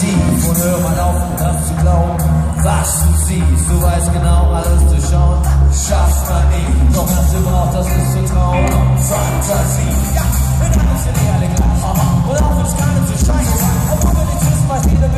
tief und hör mal auf, das zu glauben, was du siehst. Du weißt genau, alles zu schauen, schafft man nie. Doch was du brauchst, das ist Vertrauen und Fantasie. Ja, wenn alles in Ehrlich gleich. Und auch wenn's gar nicht so scheiße ist, obwohl wir nichts wissen, was jeder